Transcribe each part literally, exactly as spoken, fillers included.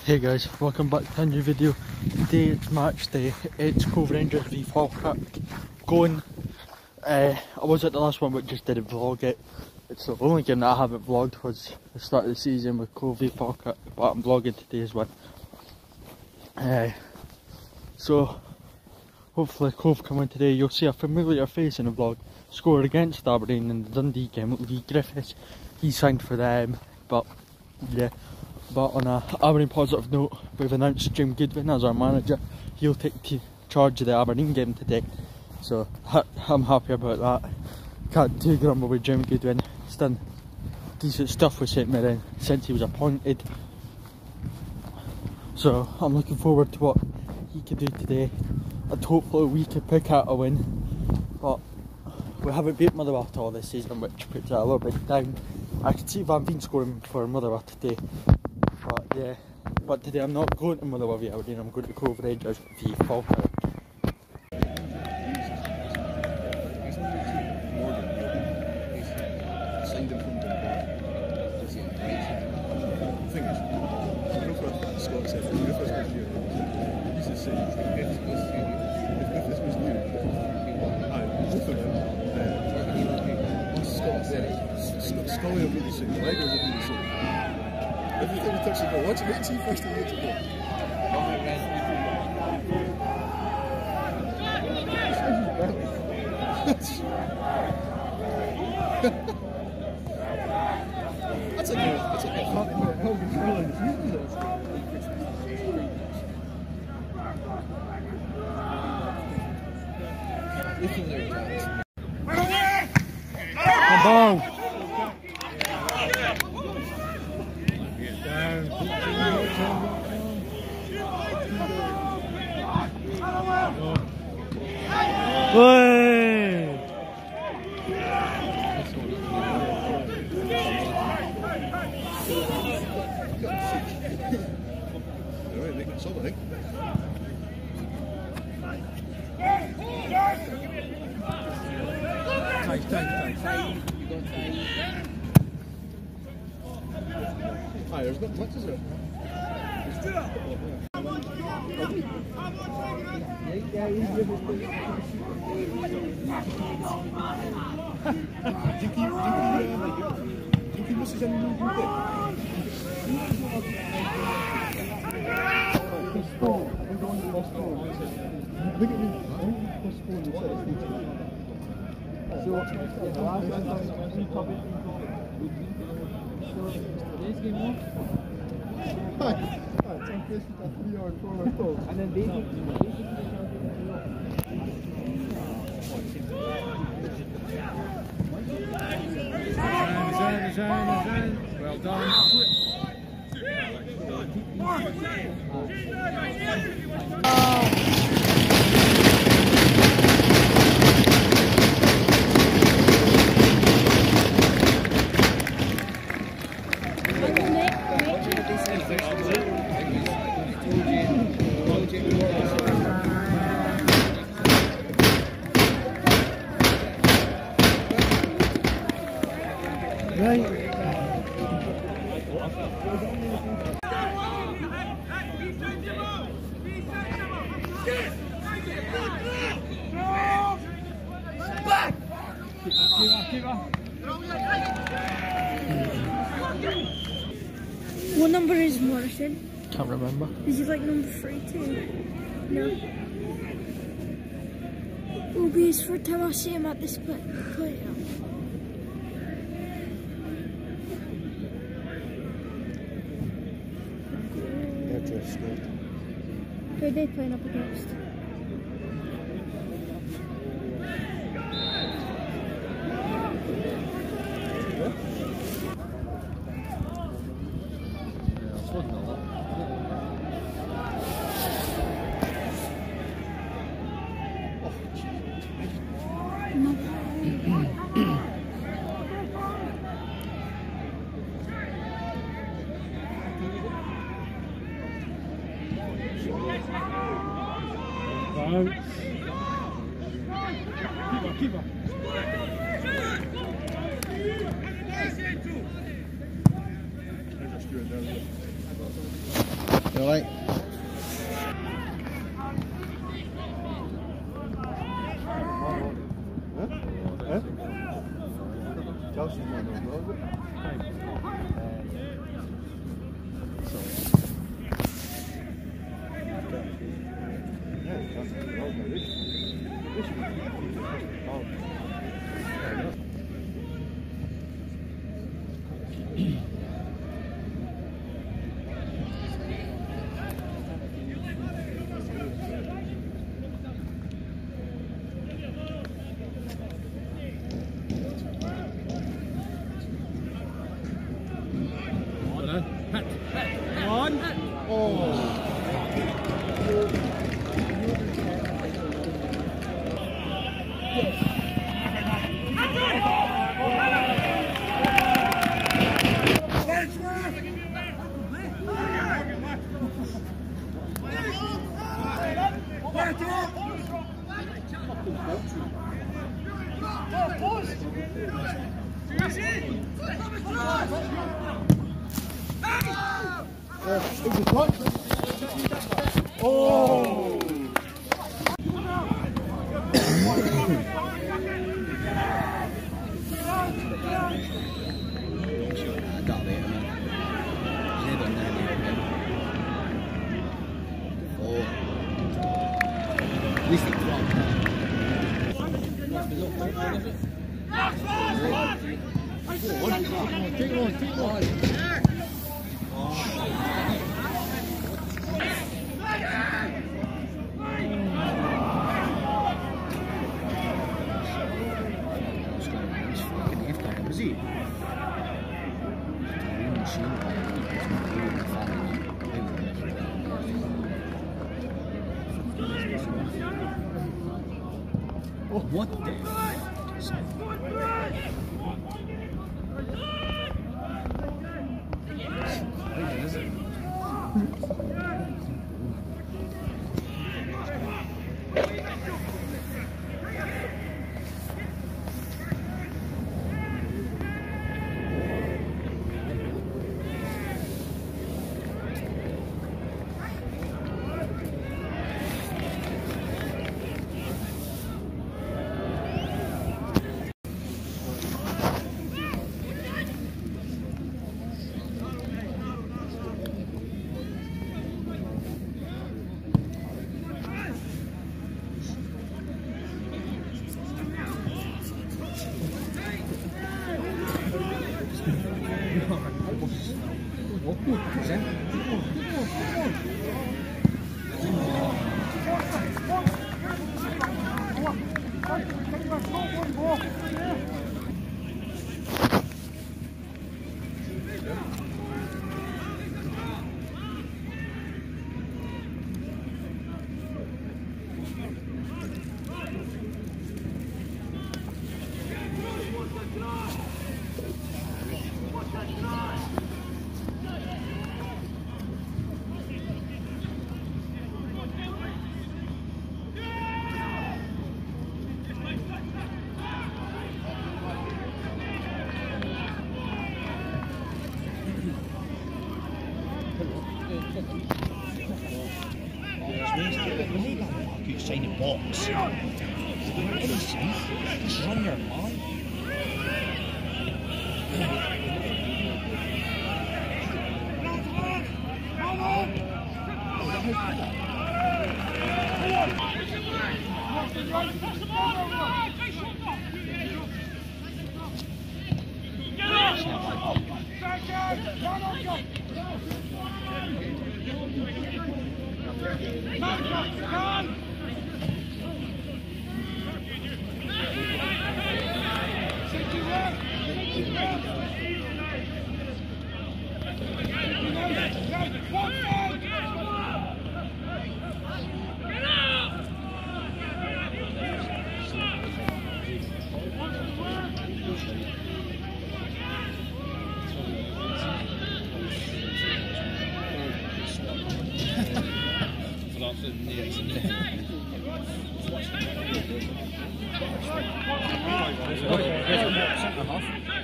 Hey guys, welcome back to a new video. Today it's match day, it's Cove Rangers v Falkirk going. Uh, I was at the last one but just didn't vlog it. It's the only game that I haven't vlogged was the start of the season with Cove v Falkirk, but I'm vlogging today's one. Uh, so hopefully Cove can win today. You'll see a familiar face in the vlog. Scored against Aberdeen in the Dundee game, Lee Griffiths. He signed for them, but yeah. But on a Aberdeen positive note, we've announced Jim Goodwin as our manager. He'll take charge of the Aberdeen game today, so I'm happy about that. Can't too grumble with Jim Goodwin. He's done decent stuff with St Mirren since he was appointed, so I'm looking forward to what he can do today, and hopefully we can pick out a win. But we haven't beat Motherwell all this season, which puts it a little bit down. I can see Van Veen scoring for Motherwell today. But yeah, but today I'm not going to Motherwell v Aberdeen, I'm going to Cove Rangers v Falkirk. Scully will be the same, Legos will be the same. Every time we touch the ball, what's it make first thing you get to go? That's a good, that's a good fucking hell controlling the season. Come on! Way! Alright, making some, I think. Tight, tight, tight. Hi, there's not much, is there? Dinky, Dinky misses any move with it. Look at me. So, today's game off. Hi. It's on place with a three yard corner goal. And then basically, Zone, zone, zone. Well done. Right. What number is Morrison? Can't remember. Is he like number three too? No. It will be his first time I see him at this play. play Who are they playing up against? Keep up. alright? Huh? Huh? Chelsea's not those, is it? Yeah, Chelsea's not those, maybe. This should be oh. One. Oh. Oh! Take it on, take it on. Oh, what the f? Sign a box. Just run your mind.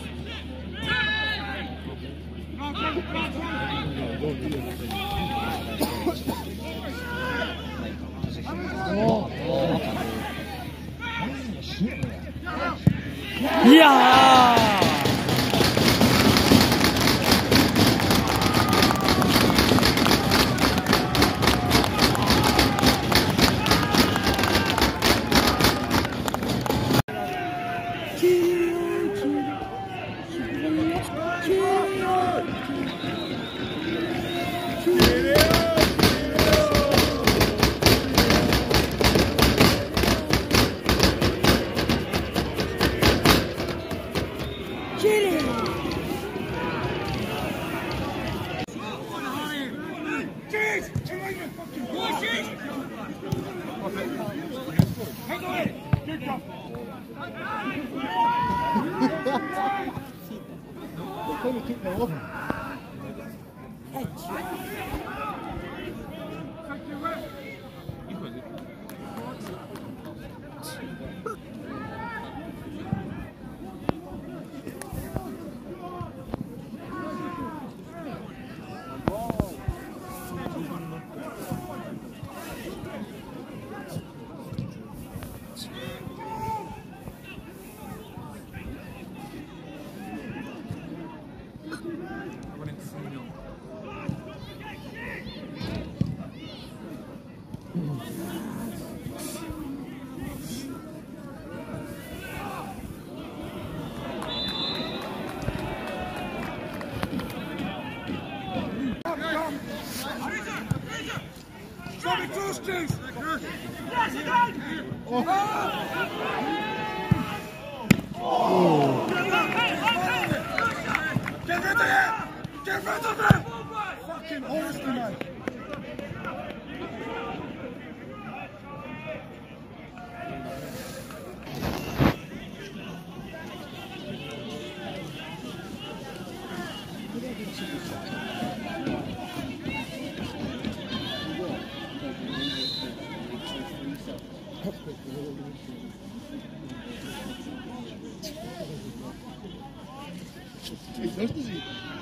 Don't do it. Yeah! Can you keep them open? Get rid of it! Get rid of it! Fucking honestly, man. He's thirsty.